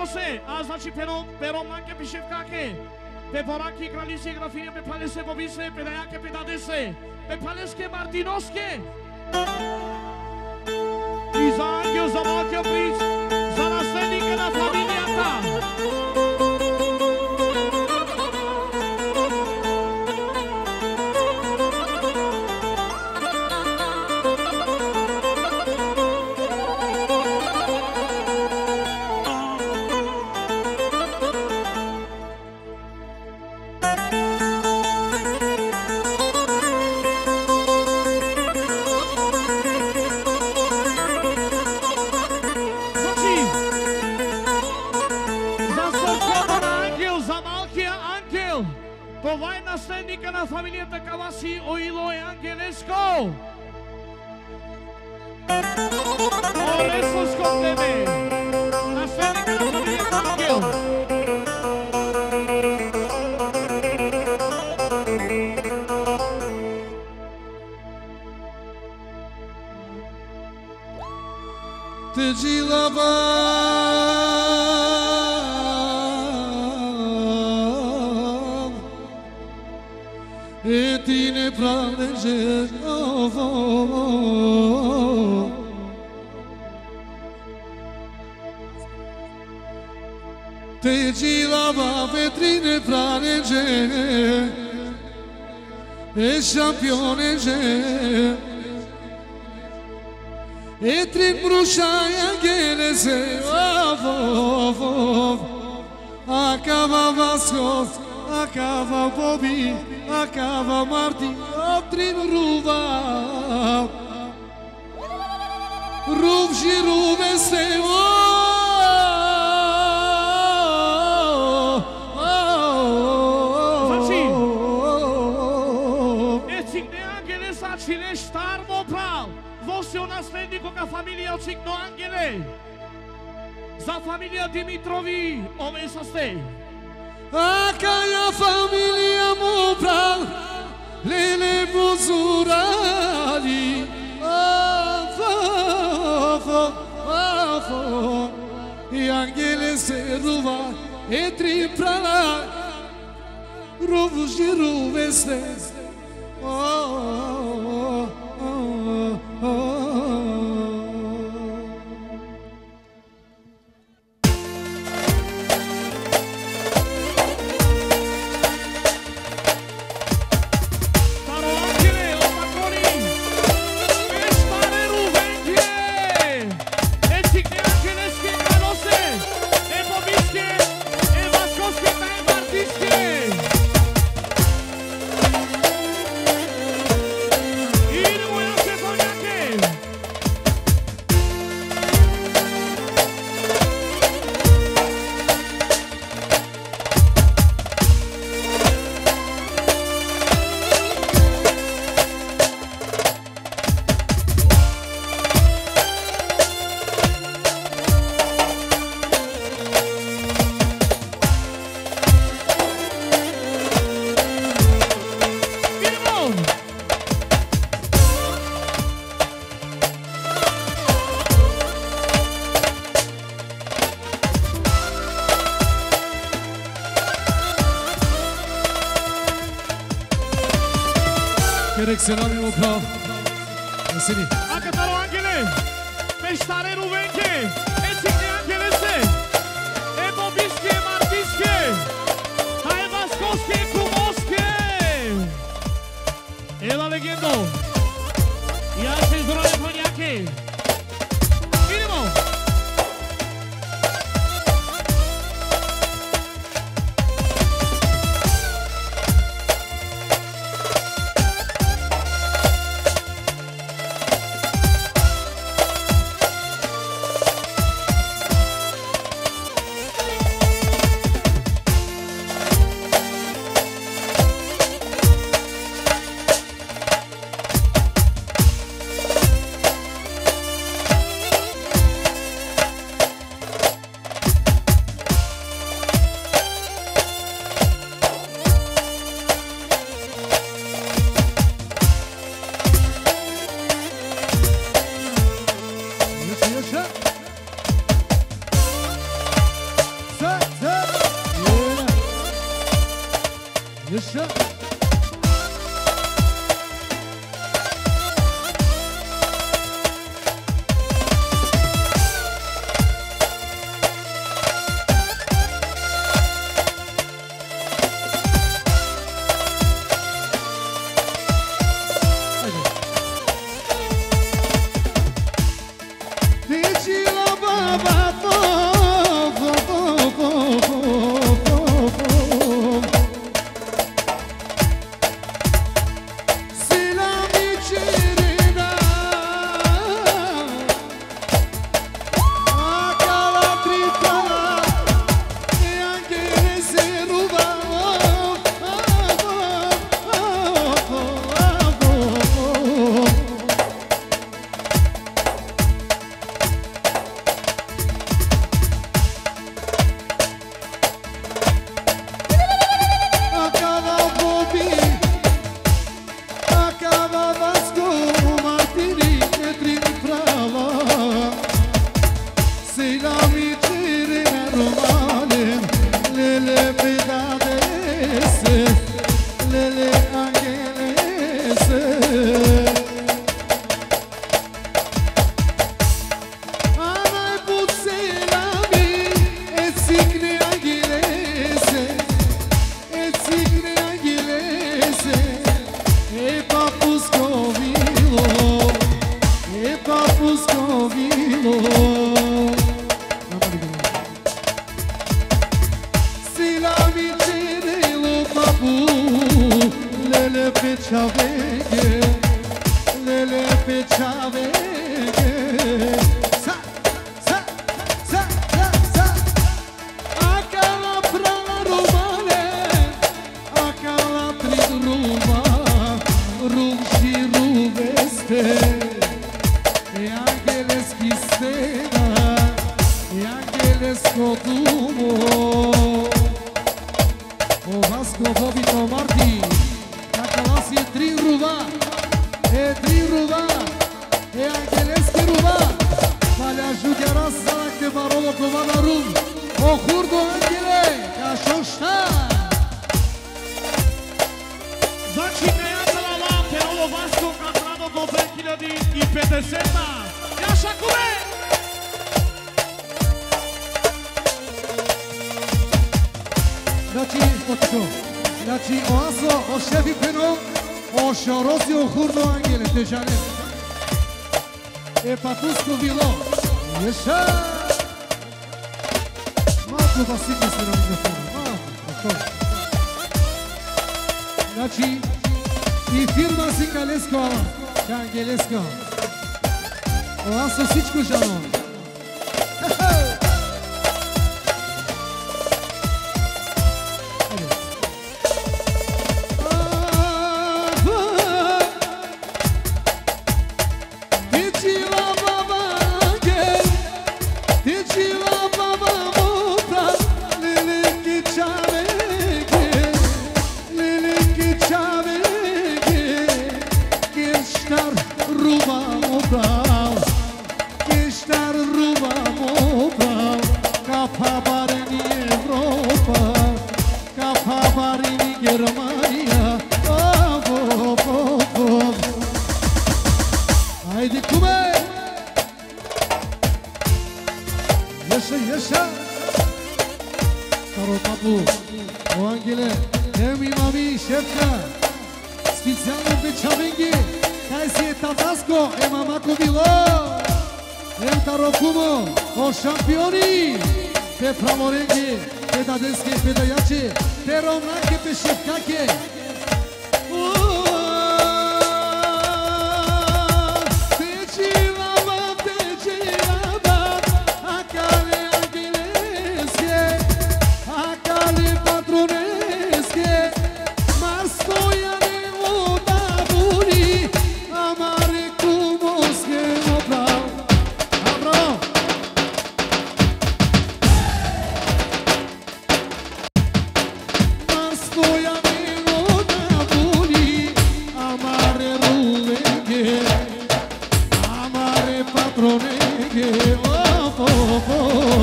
Martinose, a znači pero manke piševkake, pe poraki kraljice grafije, pe palese bobise, pe dajake pe dadese, pe paleske Martinoske. I za angel, za malke pric, za naslednike na familijata. Това е наследника на фамилията Каваси Оилой Ангелеско. Олеско тебе, наследника на фамилията Ангел. Te dжилава e ti ne praleže te dжилава vetri ne praleže e championeže e tri brușaia gelese acaba Vasco acaba Bobby acaba Martin optrin ruva ruv și ruveste cine star mopral, você o nasledniku ka familija ocikno Angele, za familija Dimitrovi, ome sa ste. Acaia familia mopral, lele buzurali, e Angele se ruva, e triprala, rovus de ruveste. Direcționare mopral. Vasili. Acataro Angele, peștare ruvenche, e ține Angelese, e bobische, martische, hai vascosche, cumosche. E la legendo. Ia se zdroje poniake. Idemo. Yaşa.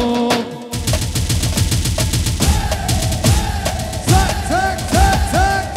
Zack, zack, zack, zack.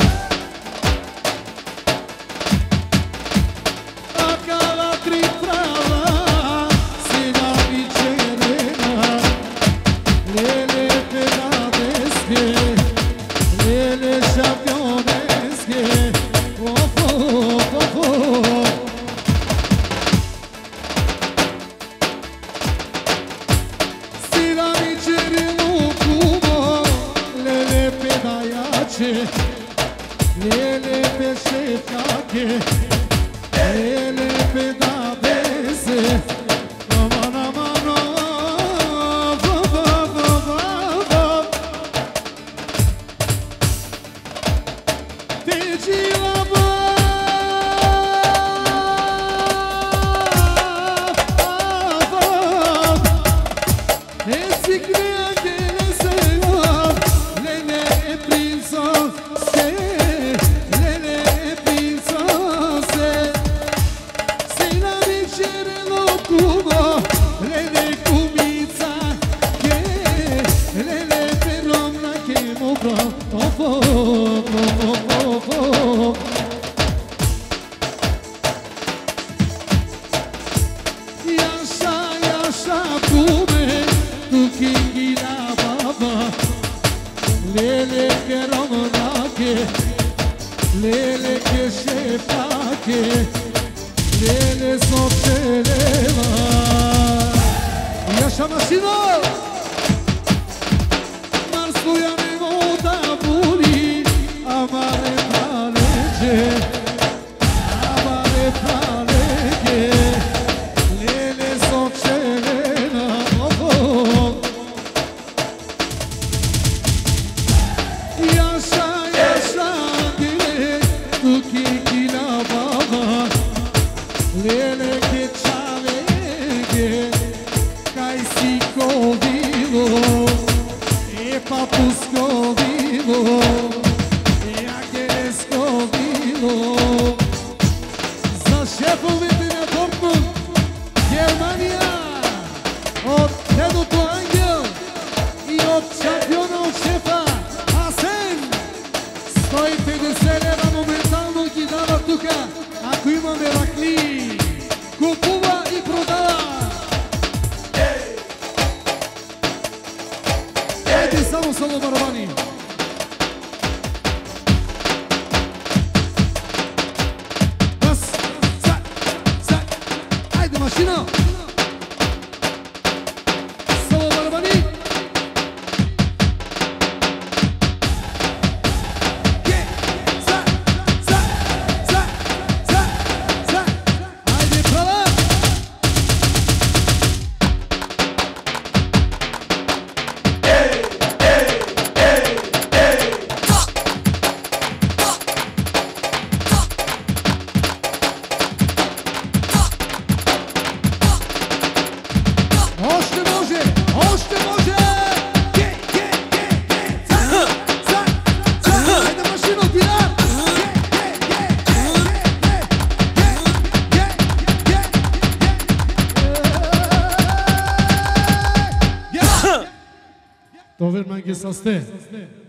Lele pe șefcache, lele pe dadese, Lele che șefcache, lele sopceleva. Iașa mașină! Marsuia nevota buni, amare palege, amare palege, lele sopceleva. Iașa Lele che c'aveghe, cai si covivo, e papu scovivo, e anche le scovivo. Za šefom Vitina Dortmund, Germania, od Tenuto Angel i od šampiona od šefa Asen. 150 leva momentalno ги дава тука, ако имаме ракли. Купува и продава. Айде само соло барабани. Раз, за, айде машина. Соло барабани. Dover man gis aste.